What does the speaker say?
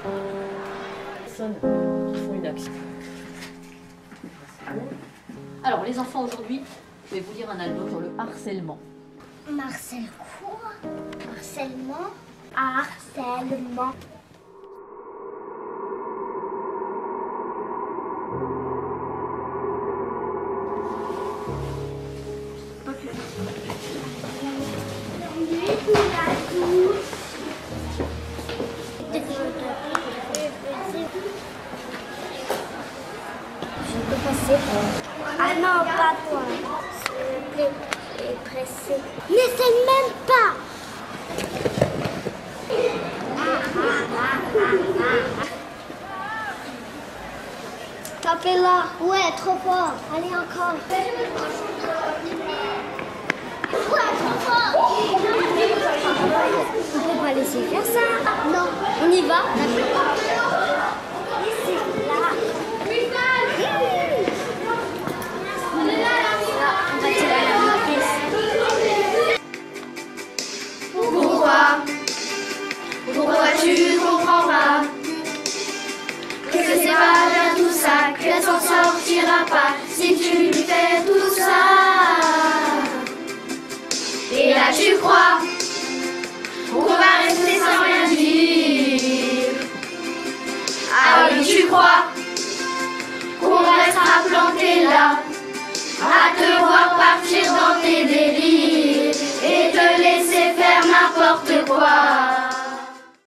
Personnes qui font une action. Alors les enfants, aujourd'hui, je vais vous lire un album sur le harcèlement. Marcel quoi? Harcèlement. Harcèlement. Je peux passer. Ah non, pas toi. S'il vous plaît, est pressé. N'essaie même pas. Tapez-la. Ouais, trop fort. Allez encore. Ouais, trop fort. On peut pas laisser faire ça. Non. On y va. Ici, là. Pourquoi tu comprends pas que c'est pas bien tout ça, qu'elle s'en sortira pas si tu lui fais tout ça. Et là tu crois qu'on va rester sans rien dire. Ah oui tu crois qu'on restera planté là à te voir partir dans tes délires et te laisser faire n'importe quoi.